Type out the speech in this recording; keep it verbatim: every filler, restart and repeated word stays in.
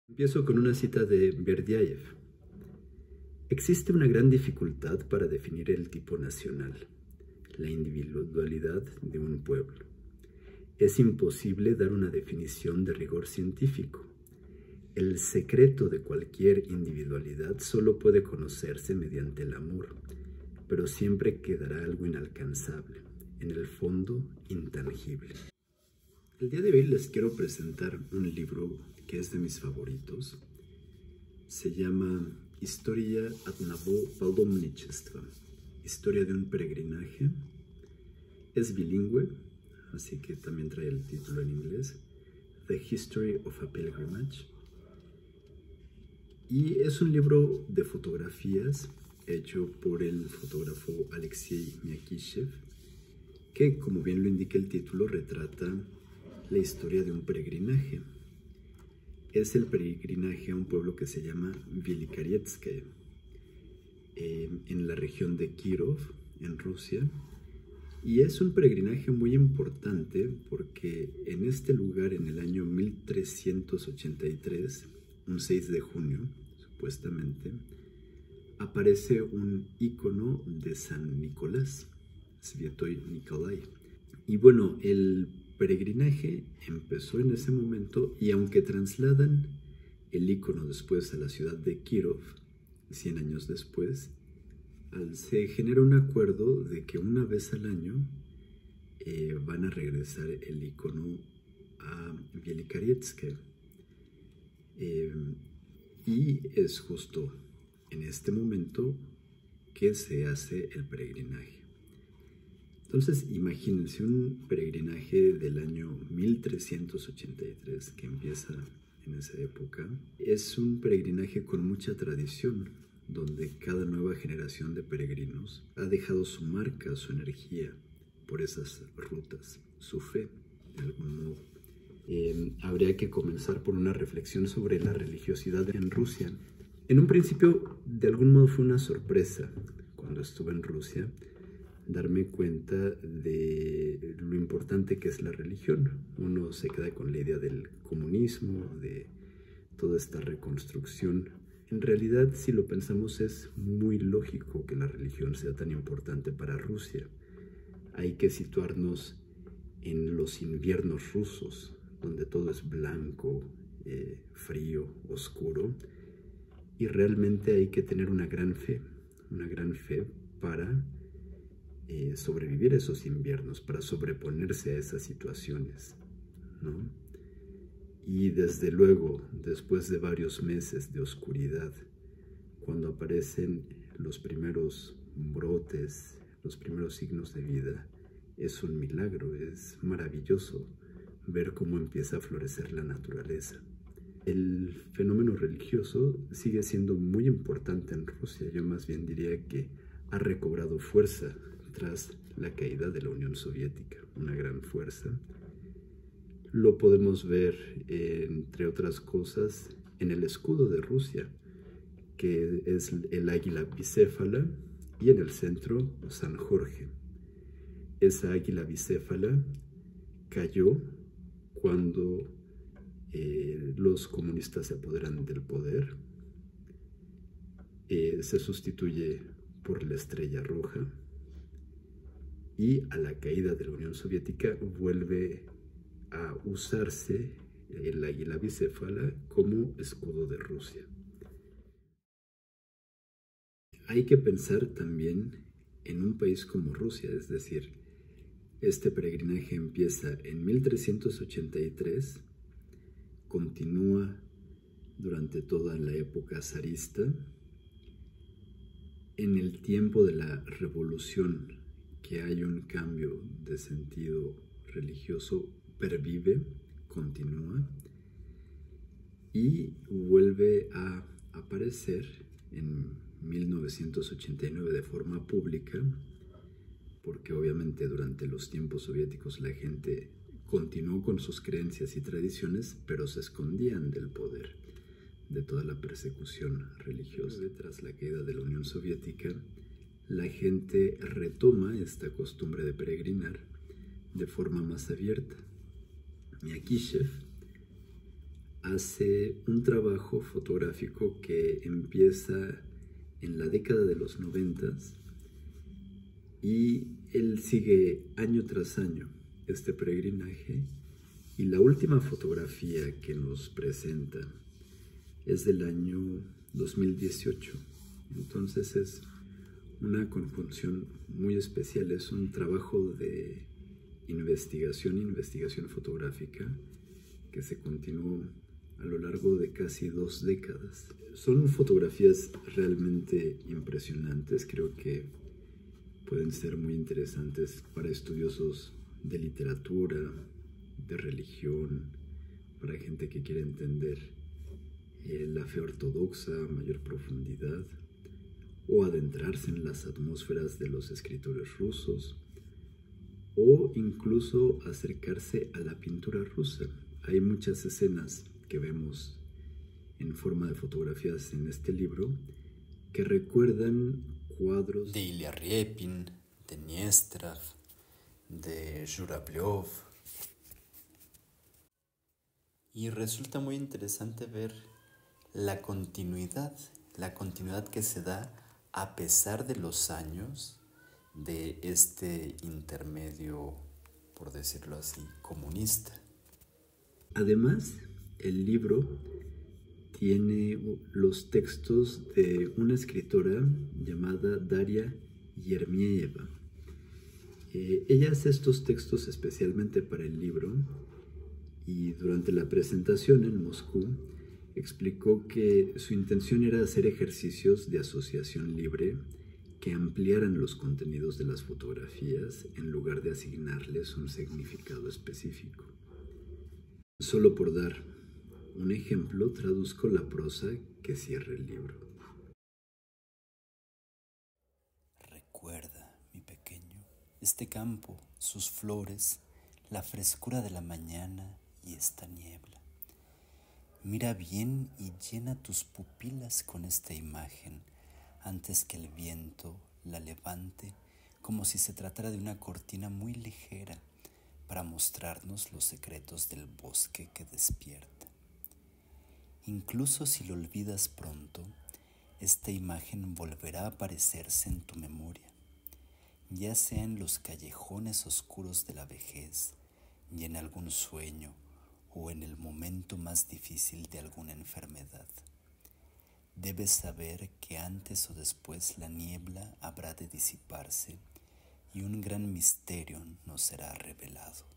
Empiezo con una cita de Berdiaev. Existe una gran dificultad para definir el tipo nacional, la individualidad de un pueblo. Es imposible dar una definición de rigor científico. El secreto de cualquier individualidad solo puede conocerse mediante el amor, pero siempre quedará algo inalcanzable, en el fondo intangible. El día de hoy les quiero presentar un libro que es de mis favoritos. Se llama Historia одного паломничества, Historia de un peregrinaje. Es bilingüe, así que también trae el título en inglés, The History of a Pilgrimage. Y es un libro de fotografías hecho por el fotógrafo Alexei Myakishev, que, como bien lo indica el título, retrata la historia de un peregrinaje. Es el peregrinaje a un pueblo que se llama Velikarietskoye, eh, en la región de Kirov, en Rusia. Y es un peregrinaje muy importante porque en este lugar, en el año mil trescientos ochenta y tres, un seis de junio, supuestamente, aparece un ícono de San Nicolás, Sviatoy Nikolai. Y bueno, el peregrinaje empezó en ese momento, y aunque trasladan el ícono después a la ciudad de Kirov, cien años después, se genera un acuerdo de que una vez al año eh, van a regresar el ícono a Velikarietskoye. Eh, y es justo en este momento que se hace el peregrinaje. Entonces, imagínense un peregrinaje del año mil trescientos ochenta y tres que empieza en esa época. Es un peregrinaje con mucha tradición, donde cada nueva generación de peregrinos ha dejado su marca, su energía por esas rutas, su fe, de algún modo. Eh, habría que comenzar por una reflexión sobre la religiosidad en Rusia. En un principio, de algún modo fue una sorpresa cuando estuve en Rusia, darme cuenta de lo importante que es la religión. Uno se queda con la idea del comunismo, de toda esta reconstrucción. En realidad, si lo pensamos, es muy lógico que la religión sea tan importante para Rusia. Hay que situarnos en los inviernos rusos, donde todo es blanco, eh, frío, oscuro, y realmente hay que tener una gran fe, una gran fe para Eh, sobrevivir esos inviernos, para sobreponerse a esas situaciones, ¿no? Y desde luego, después de varios meses de oscuridad, cuando aparecen los primeros brotes, los primeros signos de vida, es un milagro, es maravilloso ver cómo empieza a florecer la naturaleza. El fenómeno religioso sigue siendo muy importante en Rusia. Yo más bien diría que ha recobrado fuerza tras la caída de la Unión Soviética, una gran fuerza. Lo podemos ver, eh, entre otras cosas, en el escudo de Rusia, que es el águila bicéfala, y en el centro San Jorge. Esa águila bicéfala cayó cuando eh, los comunistas se apoderan del poder. Eh, se sustituye por la estrella roja, y a la caída de la Unión Soviética vuelve a usarse el águila bicéfala como escudo de Rusia. Hay que pensar también en un país como Rusia, es decir, este peregrinaje empieza en mil trescientos ochenta y tres, continúa durante toda la época zarista. En el tiempo de la revolución, que hay un cambio de sentido religioso, pervive, continúa, y vuelve a aparecer en mil novecientos ochenta y nueve de forma pública, porque obviamente durante los tiempos soviéticos la gente continuó con sus creencias y tradiciones, pero se escondían del poder, de toda la persecución religiosa. Tras la caída de la Unión Soviética, la gente retoma esta costumbre de peregrinar de forma más abierta. Myakishev hace un trabajo fotográfico que empieza en la década de los noventas y él sigue año tras año este peregrinaje, y la última fotografía que nos presenta es del año dos mil dieciocho. Entonces es una conjunción muy especial, es un trabajo de investigación, investigación fotográfica que se continuó a lo largo de casi dos décadas. Son fotografías realmente impresionantes, creo que pueden ser muy interesantes para estudiosos de literatura, de religión, para gente que quiere entender eh, la fe ortodoxa a mayor profundidad, o adentrarse en las atmósferas de los escritores rusos, o incluso acercarse a la pintura rusa. Hay muchas escenas que vemos en forma de fotografías en este libro que recuerdan cuadros de Ilya Repin, de Nestrov, de Jurabliov. Y resulta muy interesante ver la continuidad, la continuidad que se da a pesar de los años de este intermedio, por decirlo así, comunista. Además, el libro tiene los textos de una escritora llamada Daria Yermieva. Eh, ella hace estos textos especialmente para el libro, y durante la presentación en Moscú explicó que su intención era hacer ejercicios de asociación libre que ampliaran los contenidos de las fotografías en lugar de asignarles un significado específico. Solo por dar un ejemplo, traduzco la prosa que cierra el libro. Recuerda, mi pequeño, este campo, sus flores, la frescura de la mañana y esta niebla. Mira bien y llena tus pupilas con esta imagen antes que el viento la levante, como si se tratara de una cortina muy ligera para mostrarnos los secretos del bosque que despierta. Incluso si lo olvidas pronto, esta imagen volverá a aparecerse en tu memoria, ya sea en los callejones oscuros de la vejez y en algún sueño o en el momento más difícil de alguna enfermedad. Debes saber que antes o después la niebla habrá de disiparse y un gran misterio nos será revelado.